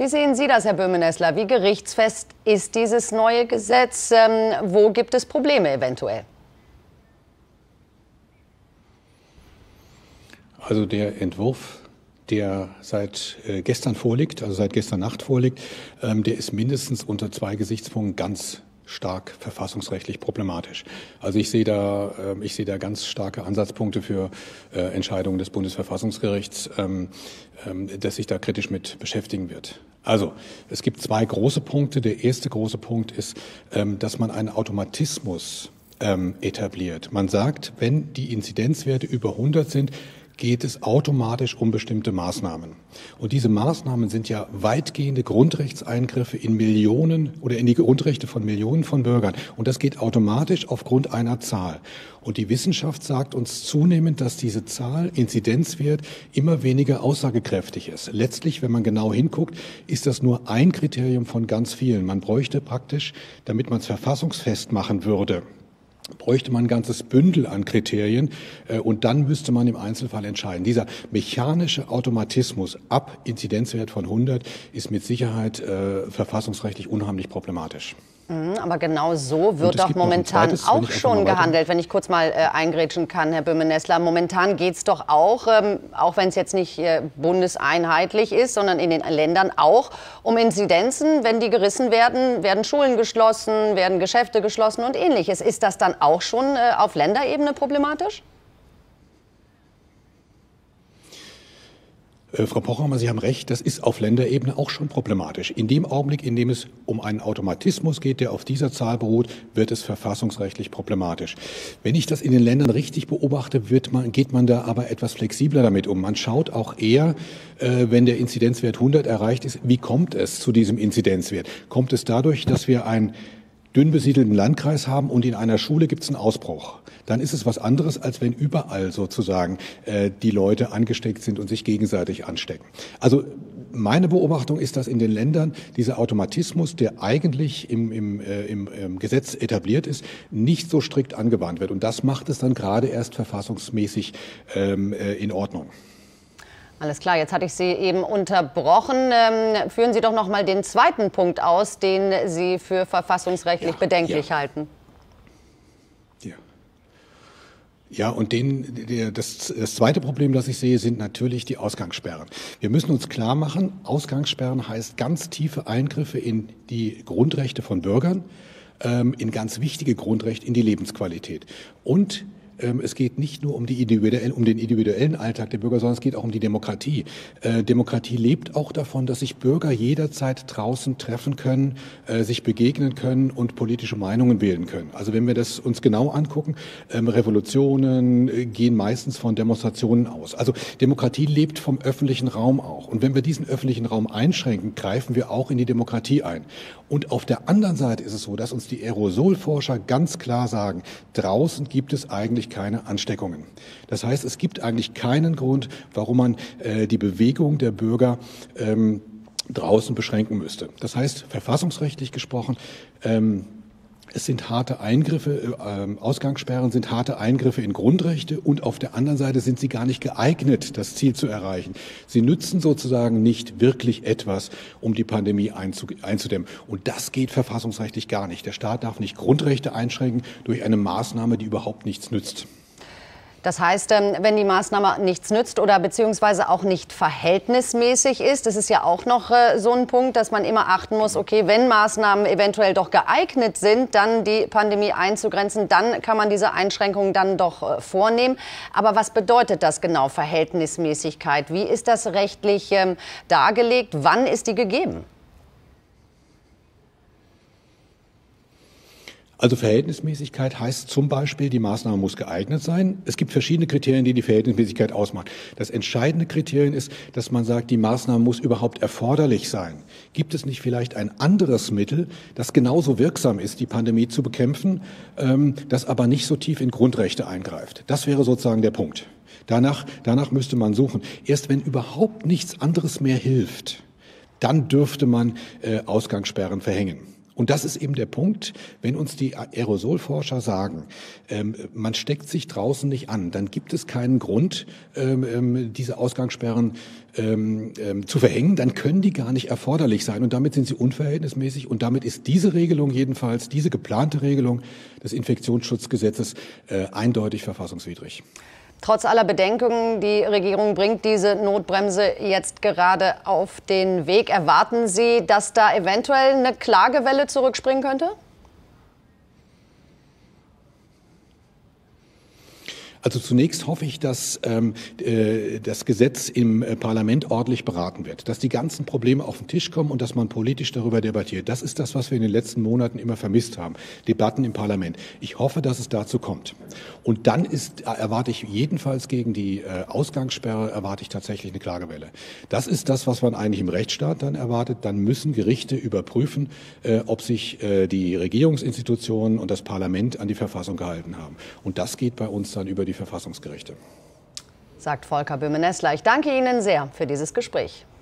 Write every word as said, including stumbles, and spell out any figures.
Wie sehen Sie das, Herr Böhme-Nessler? Wie gerichtsfest ist dieses neue Gesetz? Ähm, wo gibt es Probleme eventuell? Also der Entwurf, der seit äh, gestern vorliegt, also seit gestern Nacht vorliegt, ähm, der ist mindestens unter zwei Gesichtspunkten ganz stark verfassungsrechtlich problematisch. Also ich sehe da, äh, ich sehe da ganz starke Ansatzpunkte für äh, Entscheidungen des Bundesverfassungsgerichts, ähm, ähm, das sich da kritisch mit beschäftigen wird. Also es gibt zwei große Punkte. Der erste große Punkt ist, ähm, dass man einen Automatismus ähm, etabliert. Man sagt, wenn die Inzidenzwerte über hundert sind, geht es automatisch um bestimmte Maßnahmen. Und diese Maßnahmen sind ja weitgehende Grundrechtseingriffe in Millionen oder in die Grundrechte von Millionen von Bürgern. Und das geht automatisch aufgrund einer Zahl. Und die Wissenschaft sagt uns zunehmend, dass diese Zahl, Inzidenzwert, immer weniger aussagekräftig ist. Letztlich, wenn man genau hinguckt, ist das nur ein Kriterium von ganz vielen. Man bräuchte praktisch, damit man es verfassungsfest machen würde, bräuchte man ein ganzes Bündel an Kriterien äh, und dann müsste man im Einzelfall entscheiden. Dieser mechanische Automatismus ab Inzidenzwert von hundert ist mit Sicherheit äh, verfassungsrechtlich unheimlich problematisch. Aber genau so wird doch momentan zweites, auch schon gehandelt, wenn ich kurz mal äh, eingrätschen kann, Herr Böhme-Nessler. Momentan geht es doch auch, ähm, auch wenn es jetzt nicht äh, bundeseinheitlich ist, sondern in den Ländern auch um Inzidenzen. Wenn die gerissen werden, werden Schulen geschlossen, werden Geschäfte geschlossen und Ähnliches. Ist das dann auch schon äh, auf Länderebene problematisch? Äh, Frau Pochhammer, Sie haben recht, das ist auf Länderebene auch schon problematisch. In dem Augenblick, in dem es um einen Automatismus geht, der auf dieser Zahl beruht, wird es verfassungsrechtlich problematisch. Wenn ich das in den Ländern richtig beobachte, wird man, geht man da aber etwas flexibler damit um. Man schaut auch eher, äh, wenn der Inzidenzwert hundert erreicht ist, wie kommt es zu diesem Inzidenzwert? Kommt es dadurch, dass wir ein dünn besiedelten Landkreis haben und in einer Schule gibt es einen Ausbruch, dann ist es was anderes, als wenn überall sozusagen äh, die Leute angesteckt sind und sich gegenseitig anstecken. Also meine Beobachtung ist, dass in den Ländern dieser Automatismus, der eigentlich im, im, äh, im, im Gesetz etabliert ist, nicht so strikt angewandt wird. Und das macht es dann gerade erst verfassungsmäßig ähm, äh, in Ordnung. Alles klar, jetzt hatte ich Sie eben unterbrochen. Ähm, führen Sie doch noch mal den zweiten Punkt aus, den Sie für verfassungsrechtlich ja, bedenklich ja. halten. Ja. Ja, und den, der, das, das zweite Problem, das ich sehe, sind natürlich die Ausgangssperren. Wir müssen uns klar machen, Ausgangssperren heißt ganz tiefe Eingriffe in die Grundrechte von Bürgern, ähm, in ganz wichtige Grundrechte, in die Lebensqualität. Und es geht nicht nur um, die individuellen, um den individuellen Alltag der Bürger, sondern es geht auch um die Demokratie. Äh, Demokratie lebt auch davon, dass sich Bürger jederzeit draußen treffen können, äh, sich begegnen können und politische Meinungen bilden können. Also wenn wir das uns genau angucken, ähm, Revolutionen äh, gehen meistens von Demonstrationen aus. Also Demokratie lebt vom öffentlichen Raum auch. Und wenn wir diesen öffentlichen Raum einschränken, greifen wir auch in die Demokratie ein. Und auf der anderen Seite ist es so, dass uns die Aerosolforscher ganz klar sagen, draußen gibt es eigentlich keine Ansteckungen. Das heißt, es gibt eigentlich keinen Grund, warum man äh, die Bewegung der Bürger ähm, draußen beschränken müsste. Das heißt, verfassungsrechtlich gesprochen, ähm, es sind harte Eingriffe, äh, Ausgangssperren sind harte Eingriffe in Grundrechte und auf der anderen Seite sind sie gar nicht geeignet, das Ziel zu erreichen. Sie nützen sozusagen nicht wirklich etwas, um die Pandemie einzudämmen. Und das geht verfassungsrechtlich gar nicht. Der Staat darf nicht Grundrechte einschränken durch eine Maßnahme, die überhaupt nichts nützt. Das heißt, wenn die Maßnahme nichts nützt oder beziehungsweise auch nicht verhältnismäßig ist, das ist ja auch noch so ein Punkt, dass man immer achten muss, okay, wenn Maßnahmen eventuell doch geeignet sind, dann die Pandemie einzugrenzen, dann kann man diese Einschränkungen dann doch vornehmen. Aber was bedeutet das genau, Verhältnismäßigkeit? Wie ist das rechtlich ähm, dargelegt? Wann ist die gegeben? Also Verhältnismäßigkeit heißt zum Beispiel, die Maßnahme muss geeignet sein. Es gibt verschiedene Kriterien, die die Verhältnismäßigkeit ausmachen. Das entscheidende Kriterium ist, dass man sagt, die Maßnahme muss überhaupt erforderlich sein. Gibt es nicht vielleicht ein anderes Mittel, das genauso wirksam ist, die Pandemie zu bekämpfen, ähm, das aber nicht so tief in Grundrechte eingreift? Das wäre sozusagen der Punkt. Danach, danach müsste man suchen. Erst wenn überhaupt nichts anderes mehr hilft, dann dürfte man äh, Ausgangssperren verhängen. Und das ist eben der Punkt, wenn uns die Aerosolforscher sagen, ähm, man steckt sich draußen nicht an, dann gibt es keinen Grund, ähm, diese Ausgangssperren ähm, ähm, zu verhängen, dann können die gar nicht erforderlich sein und damit sind sie unverhältnismäßig und damit ist diese Regelung jedenfalls, diese geplante Regelung des Infektionsschutzgesetzes äh, eindeutig verfassungswidrig. Trotz aller Bedenkungen, die Regierung bringt diese Notbremse jetzt gerade auf den Weg. Erwarten Sie, dass da eventuell eine Klagewelle zurückspringen könnte? Also zunächst hoffe ich, dass ähm, äh, das Gesetz im äh, Parlament ordentlich beraten wird, dass die ganzen Probleme auf den Tisch kommen und dass man politisch darüber debattiert. Das ist das, was wir in den letzten Monaten immer vermisst haben, Debatten im Parlament. Ich hoffe, dass es dazu kommt. Und dann ist, äh, erwarte ich jedenfalls gegen die äh, Ausgangssperre, erwarte ich tatsächlich eine Klagewelle. Das ist das, was man eigentlich im Rechtsstaat dann erwartet. Dann müssen Gerichte überprüfen, äh, ob sich äh, die Regierungsinstitutionen und das Parlament an die Verfassung gehalten haben. Und das geht bei uns dann über die Verfassungsgerichte. Sagt Volker Böhme-Nessler. Ich danke Ihnen sehr für dieses Gespräch.